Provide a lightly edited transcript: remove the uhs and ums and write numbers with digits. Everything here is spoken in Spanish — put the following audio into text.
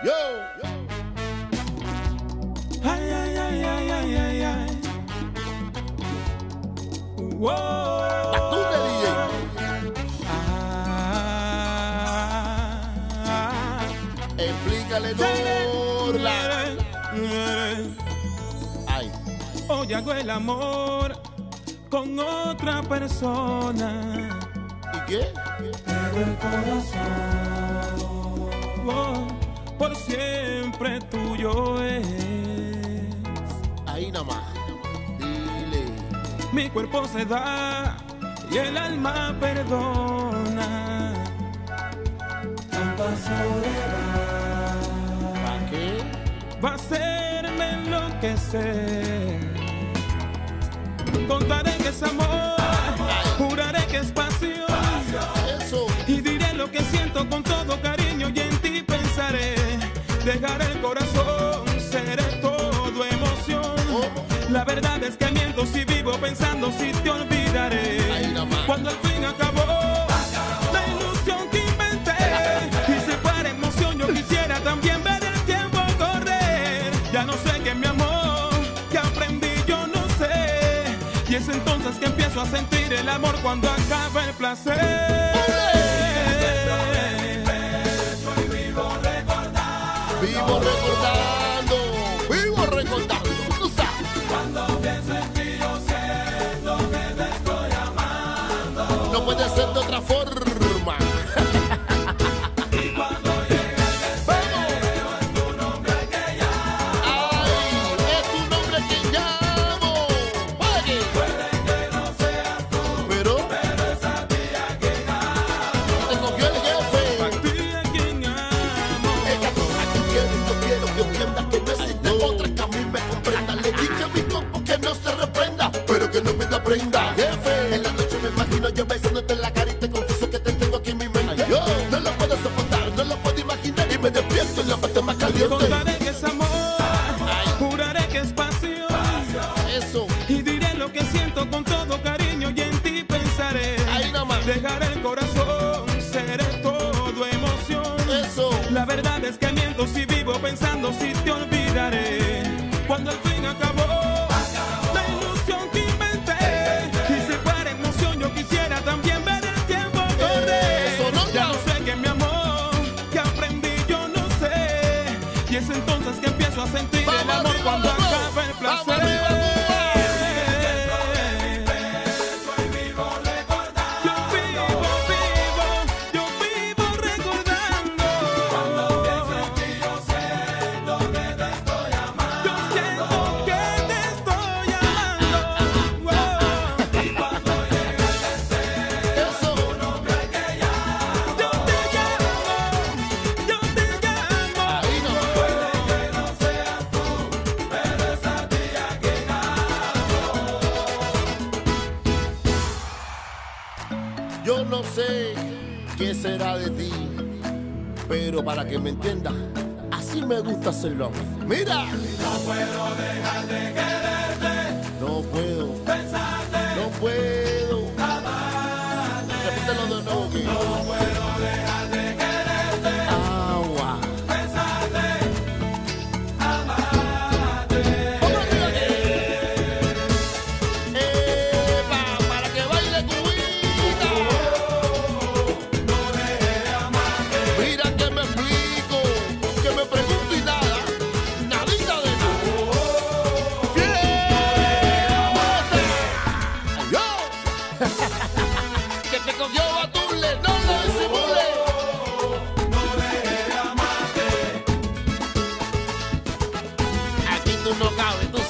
Ay, ay, ay, ay, ay, ay, ay. Wow. Batuta, DJ. Explícale, Norla. Ay. Hoy hago el amor con otra persona. ¿Y qué? Pero el corazón, oh, por siempre tuyo es. Ahí nada más. Dile. Mi cuerpo se da y el alma perdona. Tanta soledad, ¿Para qué? va a hacerme enloquecer. Contaré que es amor, juraré que es pasión. Eso. Y diré lo que siento con todo cariño y en ti pensaré. Dejaré el corazón, seré todo emoción. La verdad es que miento si vivo pensando si te olvidaré. Ahí nada más. Cuando al fin acabó la ilusión que inventé. Y si fuera emoción yo quisiera también ver el tiempo correr. Ya no sé qué es mi amor, que aprendí yo no sé. Y es entonces que empiezo a sentir el amor cuando acaba el placer. Vivo recordando. Vivo recordando. ¿Tú sabes? Cuando pienso en ti yo siento que te estoy amando. No puede ser de otra forma. Y cuando llega el deseo es tu nombre que llamo. Ay, es tu nombre que llamo. Oye. Puede que no seas tú, Pero es a ti a quien amo. te cogió el jefe. A ti a quien amo. Ella toca que quiero y yo quiero que entienda que no existe otra que a mí me comprenda. Le dije a mi compa que no se reprenda, pero que no me da prenda. Jefe, en la noche me imagino yo besándote en la cara y te confieso que te tengo aquí en mi mente. Yo no lo puedo soportar, no lo puedo imaginar y me despierto en la parte más caliente. Contaré que es amor, juraré que es pasión. Eso, Y diré lo que siento con todo cariño y en ti pensaré. ahí nada más. Dejaré el corazón, seré todo emoción. Eso, La verdad es que miento si vivo pensando si te olvidaré. Cuando al fin acabó la ilusión que inventé. Y si fuera emoción yo quisiera también ver el tiempo correr. Eso, no, Ya no. no sé qué es mi amor, que aprendí yo no sé. Y es entonces que empiezo a sentir el Vamos amor arriba, cuando vamos. acaba el Vamos placer. arriba, Cuba. Yo vivo recordando. Cuando pienso en ti yo siento que te estoy amando. Yo siento que te estoy amando. Y cuando llega el deseo, eso. tu nombre que llamo. Yo te llamo. Ahí nada más. Puede que no seas tú, pero es a ti a quien amo. Yo no sé qué será de ti, pero para que me entiendas, así me gusta hacerlo a mí. Mira, No puedo dejar de quererte, no puedo, pensarte, no puedo. amarte. Repítelo de nuevo, que No puedo dejar de quererte, agua. pensarte, amarte. Vamos arriba, Epa, para que baile cubita. No deje de amarte. Mira que me explico, que me pregunto y nada, nadita de nada. ¡Fiesta! ¡Yo! Que te cogió Batule, no lo disimule. No deje de amarte. Aquí tú no cabes, tú